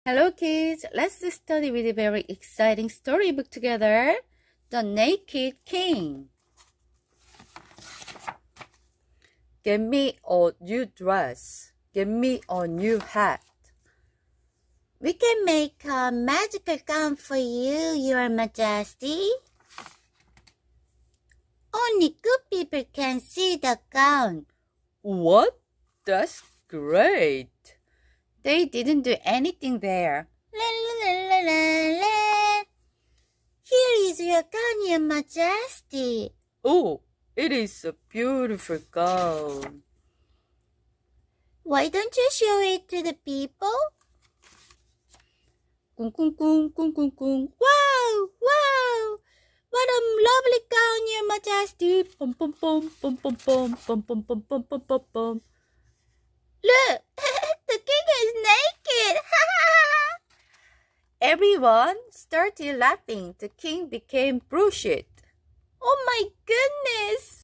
Hello kids, let's study with a very exciting storybook together. The Naked King. Get me a new dress. Get me a new hat. We can make a magical gown for you, Your Majesty. Only good people can see the gown. What? That's great. They didn't do anything there. La la la la la la. Here is your gown, Your Majesty. Oh, it is a beautiful gown. Why don't you show it to the people? Kung kung kung kung kung kung. Wow, wow! What a lovely gown, Your Majesty. Pum pum pum pum pum pum pum pum pum pum pum pum pum. Look, the king is naked. Everyone started laughing. The king became bruised. Oh my goodness!